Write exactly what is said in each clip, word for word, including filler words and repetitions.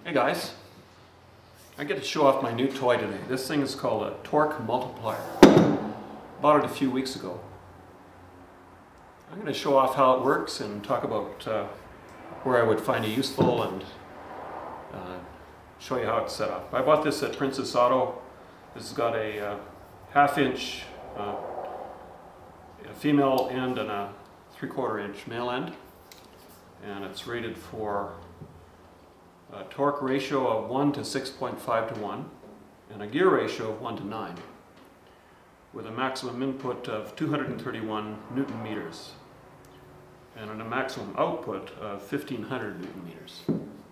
Hey guys, I get to show off my new toy today. This thing is called a torque multiplier. Bought it a few weeks ago. I'm going to show off how it works and talk about uh, where I would find it useful and uh, show you how it's set up. I bought this at Princess Auto. This has got a uh, half inch uh, a female end and a three quarter inch male end, and it's rated for a torque ratio of one to six point five to one and a gear ratio of one to nine with a maximum input of two hundred thirty-one newton meters and a maximum output of fifteen hundred newton meters.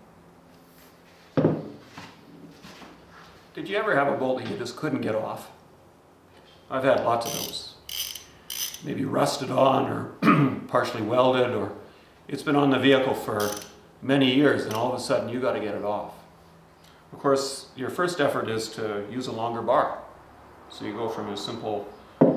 Did you ever have a bolt that you just couldn't get off? I've had lots of those. Maybe rusted on or partially welded, or it's been on the vehicle for many years and all of a sudden you got to get it off. Of course, your first effort is to use a longer bar. So you go from a simple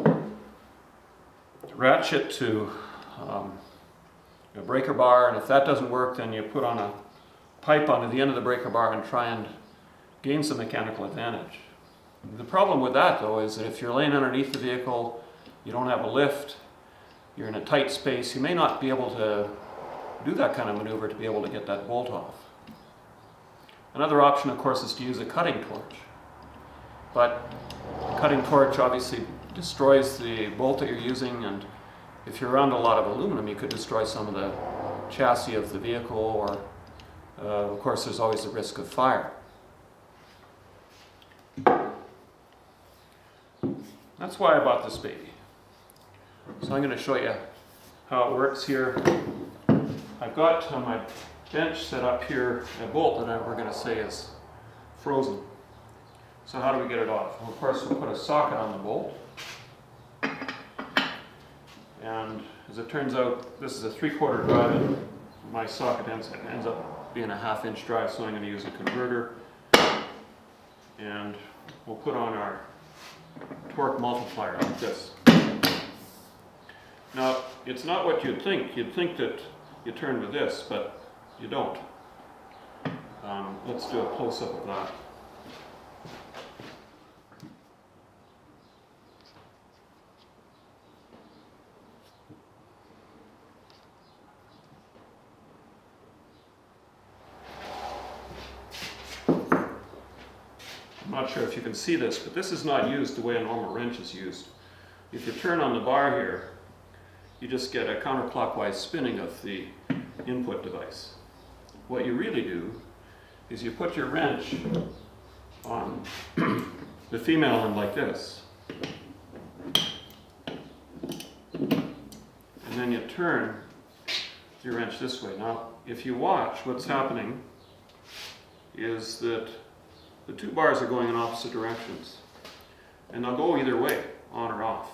ratchet to um, a breaker bar, and if that doesn't work, then you put on a pipe onto the end of the breaker bar and try and gain some mechanical advantage. The problem with that, though, is that if you're laying underneath the vehicle, you don't have a lift, you're in a tight space, you may not be able to do that kind of maneuver to be able to get that bolt off. Another option, of course, is to use a cutting torch. But a cutting torch obviously destroys the bolt that you're using, and if you're around a lot of aluminum, you could destroy some of the chassis of the vehicle, or uh, of course there's always the risk of fire. That's why I bought this baby. So I'm going to show you how it works here. I've got on my bench set up here a bolt that we're going to say is frozen. So how do we get it off? Well, of course, we'll put a socket on the bolt. And as it turns out, this is a three quarter drive, and my socket ends, ends up being a half inch drive, so I'm going to use a converter. And we'll put on our torque multiplier like this. Now, it's not what you'd think. You'd think that you turn with this, but you don't. Um, let's do a close-up of that. I'm not sure if you can see this, but this is not used the way a normal wrench is used. If you turn on the bar here, you just get a counterclockwise spinning of the input device. What you really do is you put your wrench on the female end like this, and then you turn your wrench this way. Now, if you watch, what's happening is that the two bars are going in opposite directions, and they'll go either way, on or off.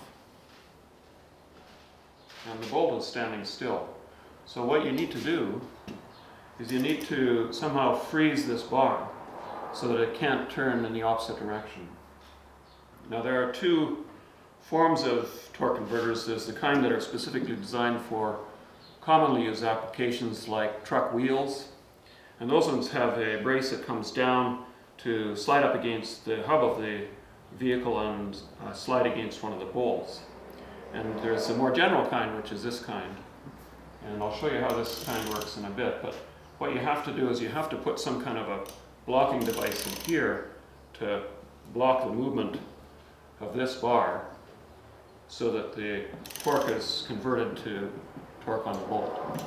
And the bolt is standing still. So what you need to do is you need to somehow freeze this bar so that it can't turn in the opposite direction. Now, there are two forms of torque converters. There's the kind that are specifically designed for commonly used applications like truck wheels, and those ones have a brace that comes down to slide up against the hub of the vehicle and uh, slide against one of the bolts. And there's a more general kind, which is this kind. And I'll show you how this kind works in a bit. But what you have to do is you have to put some kind of a blocking device in here to block the movement of this bar so that the torque is converted to torque on the bolt.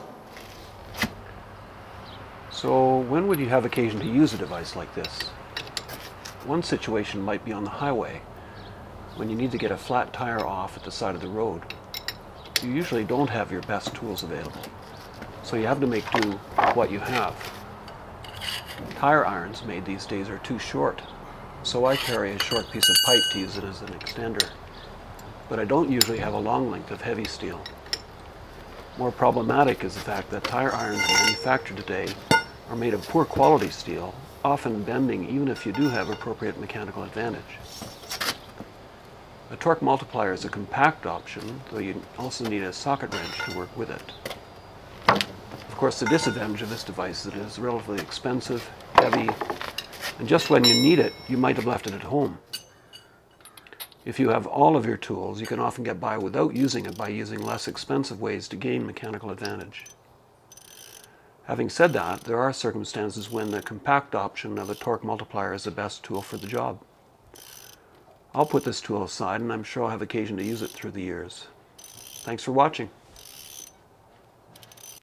So when would you have occasion to use a device like this? One situation might be on the highway, when you need to get a flat tire off at the side of the road. You usually don't have your best tools available, so you have to make do with what you have. Tire irons made these days are too short, so I carry a short piece of pipe to use it as an extender. But I don't usually have a long length of heavy steel. More problematic is the fact that tire irons manufactured today are made of poor quality steel, often bending even if you do have appropriate mechanical advantage. A torque multiplier is a compact option, though you also need a socket wrench to work with it. Of course, the disadvantage of this device is it is relatively expensive, heavy, and just when you need it, you might have left it at home. If you have all of your tools, you can often get by without using it by using less expensive ways to gain mechanical advantage. Having said that, there are circumstances when the compact option of a torque multiplier is the best tool for the job. I'll put this tool aside, and I'm sure I'll have occasion to use it through the years. Thanks for watching.